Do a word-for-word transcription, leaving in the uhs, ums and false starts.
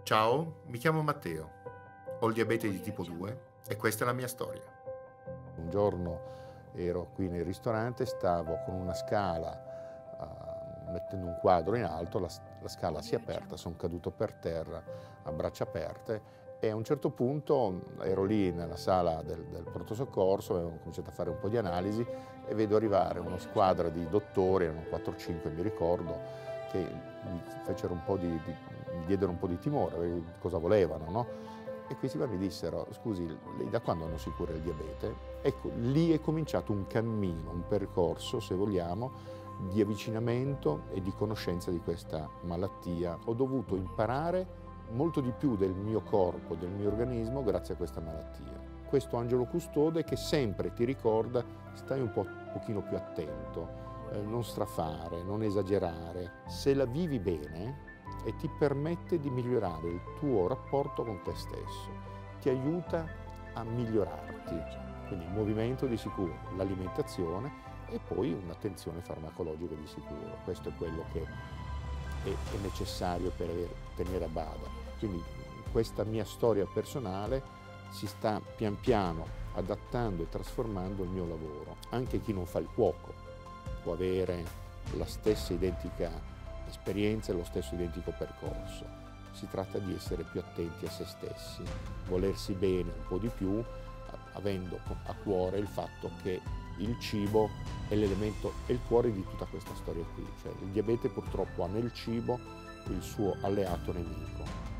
Ciao, mi chiamo Matteo, ho il diabete di tipo due e questa è la mia storia. Un giorno ero qui nel ristorante, stavo con una scala uh, mettendo un quadro in alto, la, la scala si è aperta, sono caduto per terra a braccia aperte e a un certo punto ero lì nella sala del, del pronto soccorso, avevo cominciato a fare un po' di analisi e vedo arrivare una squadra di dottori, erano quattro o cinque mi ricordo, che mi fecero un po' di, di, mi diedero un po' di timore, cosa volevano, no? E questi qua mi dissero, scusi, lei da quando non si cura il diabete? Ecco, lì è cominciato un cammino, un percorso, se vogliamo, di avvicinamento e di conoscenza di questa malattia. Ho dovuto imparare molto di più del mio corpo, del mio organismo, grazie a questa malattia. Questo angelo custode che sempre ti ricorda, stai un po', un pochino più attento, eh, non strafare, non esagerare. Se la vivi bene, e ti permette di migliorare il tuo rapporto con te stesso, ti aiuta a migliorarti, quindi il movimento di sicuro, l'alimentazione e poi un'attenzione farmacologica di sicuro, questo è quello che è, è necessario per aver, tenere a bada. Quindi questa mia storia personale si sta pian piano adattando e trasformando il mio lavoro. Anche chi non fa il cuoco può avere la stessa identica esperienza e lo stesso identico percorso. Si tratta di essere più attenti a se stessi, volersi bene un po' di più, avendo a cuore il fatto che il cibo è l'elemento, è il cuore di tutta questa storia qui. Cioè, il diabete purtroppo ha nel cibo il suo alleato nemico.